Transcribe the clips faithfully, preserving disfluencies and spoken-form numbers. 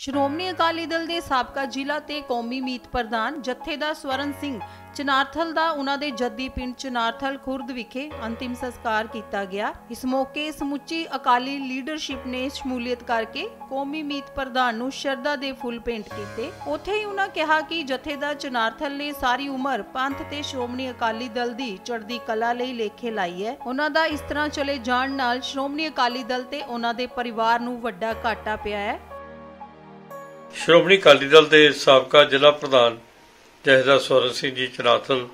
ਸ਼੍ਰੋਮਣੀ ਅਕਾਲੀ ਦਲ ਦੇ ਸਾਬਕਾ ਜ਼ਿਲ੍ਹਾ ਤੇ ਕੌਮੀ ਮੀਤ ਪ੍ਰਧਾਨ ਜਥੇਦਾਰ ਸਵਰਨ ਸਿੰਘ ਚਨਾਰਥਲ ਦਾ ਉਹਨਾਂ ਦੇ ਜੱਦੀ ਪਿੰਡ ਚਨਾਰਥਲ ਖੁਰਦ ਵਿਖੇ ਅੰਤਿਮ ਸੰਸਕਾਰ ਕੀਤਾ ਗਿਆ। ਇਸ ਮੌਕੇ ਸਮੁੱਚੀ ਅਕਾਲੀ ਲੀਡਰਸ਼ਿਪ ਨੇ ਸ਼ਮੂਲੀਅਤ ਕਰਕੇ ਕੌਮੀ ਮੀਤ ਪ੍ਰਧਾਨ ਨੂੰ ਸ਼ਰਧਾ ਦੇ ਫੁੱਲ ਭੇਂਟ ਕੀਤੇ। ਉੱਥੇ ਹੀ ਉਹਨਾਂ ਕਿਹਾ ਕਿ ਜਥੇਦਾਰ ਚਨਾਰਥਲ ਨੇ ਸਾਰੀ ਉਮਰ ਪੰਥ ਤੇ ਸ਼੍ਰੋਮਣੀ ਅਕਾਲੀ ਦਲ ਦੀ ਚੜ੍ਹਦੀ ਕਲਾ ਲਈ ਲੇਖੇ ਲਾਈ ਹੈ। ਉਹਨਾਂ ਦਾ ਇਸ ਤਰ੍ਹਾਂ ਚਲੇ ਜਾਣ ਨਾਲ ਸ਼੍ਰੋਮਣੀ ਅਕਾਲੀ ਦਲ ਤੇ ਉਹਨਾਂ ਦੇ ਪਰਿਵਾਰ ਨੂੰ ਵੱਡਾ ਘਾਟਾ ਪਿਆ ਹੈ। ਸ਼੍ਰੋਮਣੀ ਅਕਾਲੀ ਦਲ ਦੇ ਸਾਬਕਾ ਜ਼ਿਲ੍ਹਾ ਪ੍ਰਧਾਨ ਜਥੇਦਾਰ ਸਵਰਨ ਸਿੰਘ ਜੀ ਚਨਾਰਥਲ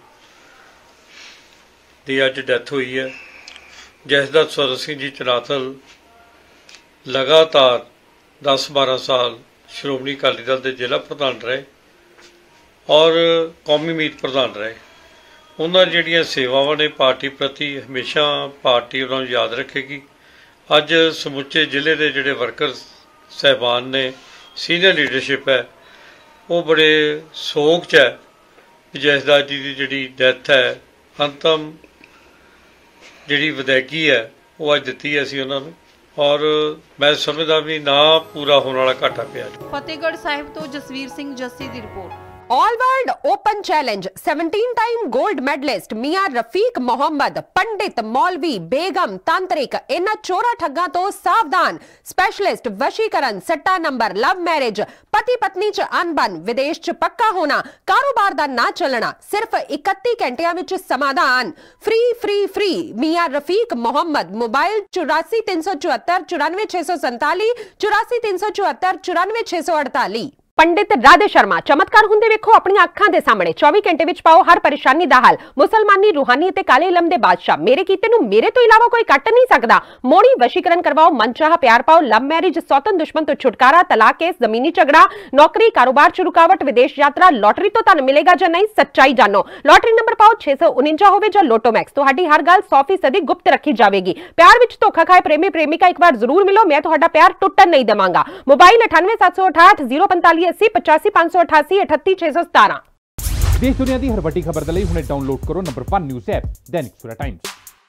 ਦੀ ਅੱਜ ਡੈਥ ਹੋਈ ਹੈ। ਜਥੇਦਾਰ ਸਵਰਨ ਸਿੰਘ ਜੀ ਚਨਾਰਥਲ ਲਗਾਤਾਰ दस बारह साल ਸ਼੍ਰੋਮਣੀ ਅਕਾਲੀ ਦਲ ਦੇ ਜ਼ਿਲ੍ਹਾ ਪ੍ਰਧਾਨ ਰਹੇ ਔਰ ਕੌਮੀ ਮੀਤ ਪ੍ਰਧਾਨ ਰਹੇ। ਉਹਨਾਂ ਜਿਹੜੀਆਂ ਸੇਵਾਵਾਂ ਨੇ ਪਾਰਟੀ ਪ੍ਰਤੀ ਹਮੇਸ਼ਾ ਪਾਰਟੀ ਉਹਨਾਂ ਨੂੰ ਯਾਦ ਰੱਖੇਗੀ। ਅੱਜ ਸਮੁੱਚੇ ਜ਼ਿਲ੍ਹੇ ਦੇ ਜਿਹੜੇ ਵਰਕਰ ਸਾਹਿਬਾਨ ਨੇ, ਸੀਨੀਅਰ ਲੀਡਰਸ਼ਿਪ है, वो बड़े सोग च है। जथेदार जी की जी डैथ है, अंतम जी विदायगी है, वो अज दी है असी उन्होंने, और मैं समझदा भी ना पूरा होने वाला घाटा पिया। फतेहगढ़ साहिब तो जसवीर सिंह जस्सी की report. All world open challenge सत्रह time gold medalist Mian Rafiq Mohammad, पंडित, मौलवी, बेगम, तांत्रिक, इन्हां चोरा ठग्गां तो सावधान। स्पेशलिस्ट वशीकरण, सट्टा नंबर, लव मैरिज, पति पत्नी च अनबन, विदेश च पक्का होना, कारोबार दा ना चलना, सिर्फ इकत्ती घंटियां विच समाधान। Free free free Mian Rafiq Mohammad. Mobile चौरासी तीन सौ चौहत्तर चौरानवे छे सौ संताली, चौरासी तीन सौ चौहत्तर चौरानवे छे सौ अड़ताली। पंडित राधे शर्मा, चमत्कार हुंदे वेखो अपनी अखां दे सामने। चौबीस घंटे विच पाओ हर परेशानी दा हल। मुसलमानी, रूहानी ते काले इलम दे बादशाह, मेरे कीते नूं मेरे तो इलावा कोई कट नहीं सकदा। मोड़ी वशीकरण करवाओ, मनचाहा प्यार पाओ, लव मैरिज, सौतन दुश्मन तो छुटकारा, तलाक केस, जमीनी झगड़ा, नौकरी, कारोबार च रुकावट, विदेश यात्रा, लॉटरी तो धन मिलेगा जां नहीं, सच्चाई जानो। लॉटरी नंबर पाओ छे सौ उनंजा होवे जां लोटो मैक्स, तुहाडी हर गल सौ फीसदी गुप्त रखी जावेगी। प्यार विच धोखा खाए प्रेमी प्रेमिका एक बार जरूर मिलो, मैं तुहाडा प्यार टुटन नहीं देवांगा। मोबाइल अठानवे सत्त सौ अठाहठ जीरो पैंताली अस्सी पचासी पांच सौ अठासी अठत्ती छे सौ सतारा। देश दुनिया की हर वड्डी खबर दे लई हुणे डाउनलोड करो number one news app Dainik Savera times.